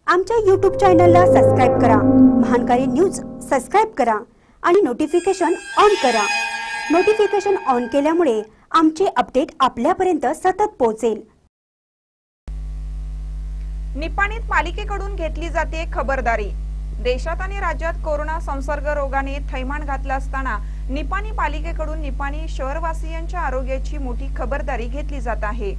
आमच्या YouTube चॅनलला subscribe करा, महानकारी न्यूज सबस्क्राइब करा आणि नोटिफिकेशन ऑन करा। नोटिफिकेशन ऑन केल्यामुळे आमचे अपडेट आपल्यापर्यंत सतत पोहोचेल। निपाणीत पालिकेकडून घेतली जाते खबरदारी। देशात आणि राज्यात कोरोना संसर्ग रोगाने थैमान घातला असताना निपाणी पालिकेकडून निपाणी शहरवासियांच्या आरोग्याची मोठी खबरदारी घेतली जात आहे।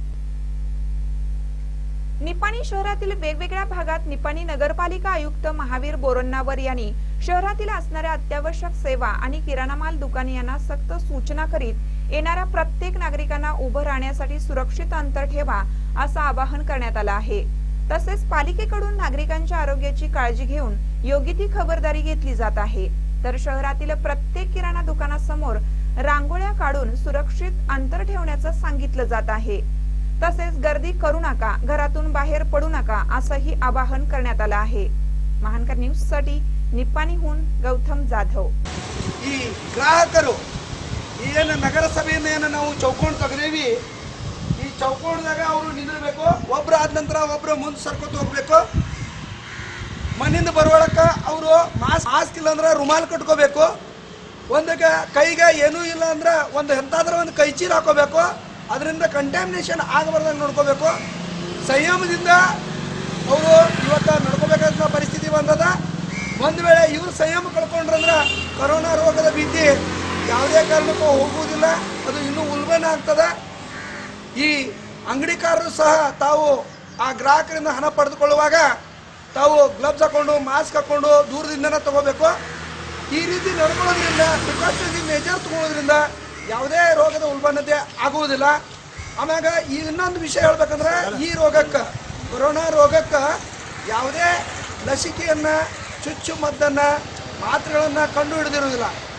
निपाणी शहरातील वेगवेगळ्या भागात निपाणी नगरपालिका आयुक्त महावीर बोरन्नावर यांनी शहरातील असणाऱ्या अत्यावश्यक सेवा आणि किराणा माल दुकाने यांना सक्त सूचना करीत येणाऱ्या प्रत्येक नागरिकांना उभं राहण्यासाठी सुरक्षित अंतर ठेवा असं आवाहन करण्यात आलं आहे। तसेच पालिकेकडून नागरिकांच्या आरोग्याची काळजी घेऊन योग्य ती खबरदारी घेतली जात आहे। तर शहरातील प्रत्येक किराणा दुकानासमोर रांगोळ्या काढून सुरक्षित अंतर ठेवण्याचं सांगितलं जात आहे। तसेच गर्दी करू नका, घरातून बाहेर पडू नका असंही आवाहन करण्यात आलं आहे। महानकर न्यूज साठी निपाणीहून गौतम जाधव। ಈ ಗ್ರಾಹಕರು ಏನು ನಗರಸಭೆಯನ್ನು ನಾವು ಚೌಕೋಣ ತೆಗೆದೇವಿ, ಈ ಚೌಕೋಣದಾಗ ಅವರು ನಿಂದಿರಬೇಕು, ಒಬ್ಬರು ಆದ ನಂತರ ಒಬ್ಬರು ಮುಂದೆ ಸರ್ಕೋತ ಹೋಗಬೇಕು। ಮನೆಯಿಂದ ಬರುವಳಕ ಅವರು ಮಾಸ್ಕ್ ಇಲ್ಲ ಅಂದ್ರೆ ರುಮಾಲ್ ಕಟ್ಕೋಬೇಕು, ಒಂದು ಕೈಗೆ ಏನೂ ಇಲ್ಲ ಅಂದ್ರೆ ಒಂದು ಎಂತಾದ್ರೂ ಒಂದು ಕೈ ಚೀಲ ಹಾಕೋಬೇಕು, ಅದರಿಂದ ಕಂಟಾಮಿನೇಷನ್ ಆಗಬಾರ್ದಂಗೆ ನೋಡ್ಕೋಬೇಕು। ಸಂಯಮದಿಂದ ಅವರು ಇವತ್ತು ನಡ್ಕೋಬೇಕಾದ ಪರಿಸ್ಥಿತಿ ಬಂದದ। ಒಂದು ವೇಳೆ ಇವರು ಸಂಯಮ ಕಳ್ಕೊಂಡ್ರಂದ್ರೆ ಕೊರೋನಾ ರೋಗದ ಭೀತಿ ಯಾವುದೇ ಕಾರಣಕ್ಕೂ ಹೋಗುವುದಿಲ್ಲ, ಅದು ಇನ್ನೂ ಉಲ್ಬಣ ಆಗ್ತದೆ। ಈ ಅಂಗಡಿಕಾರರು ಸಹ ತಾವು ಆ ಗ್ರಾಹಕರಿಂದ ಹಣ ಪಡೆದುಕೊಳ್ಳುವಾಗ ತಾವು ಗ್ಲವ್ಸ್ ಹಾಕೊಂಡು ಮಾಸ್ಕ್ ಹಾಕೊಂಡು ದೂರದಿಂದನೇ ತಗೋಬೇಕು। ಈ ರೀತಿ ನಡ್ಕೊಳ್ಳೋದ್ರಿಂದ ಪ್ರಿಕಾಷನರಿ ಮೆಜರ್ ತಗೊಳ್ಳೋದ್ರಿಂದ ಯಾವುದೇ ರೋಗದ ಉಲ್ಬಣತೆ ಆಗುವುದಿಲ್ಲ। ಆಮ್ಯಾಗ ಇನ್ನೊಂದು ವಿಷಯ ಹೇಳ್ಬೇಕಂದ್ರೆ ಈ ರೋಗಕ್ಕೆ, ಕೊರೋನಾ ರೋಗಕ್ಕೆ ಯಾವುದೇ ಲಸಿಕೆಯನ್ನು, ಚುಚ್ಚುಮದ್ದನ್ನು, ಮಾತ್ರೆಗಳನ್ನು ಕಂಡು ಹಿಡಿದಿರುವುದಿಲ್ಲ।